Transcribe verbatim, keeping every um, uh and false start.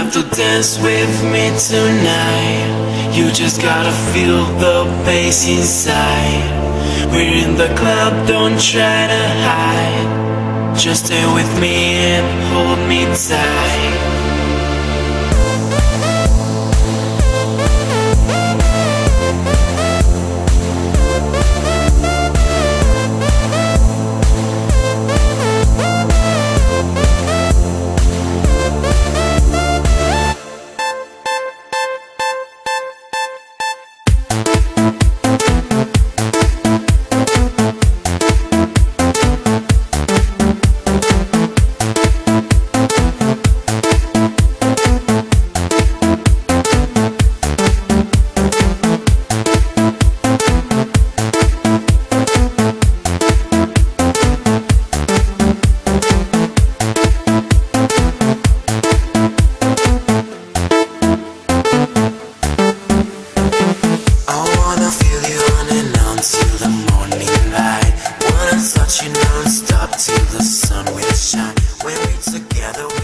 have to dance with me tonight. You just gotta feel the bass inside. We're in the club, don't try to hide. Just stay with me and hold me tight. Non-stop till the sun will shine. When we're together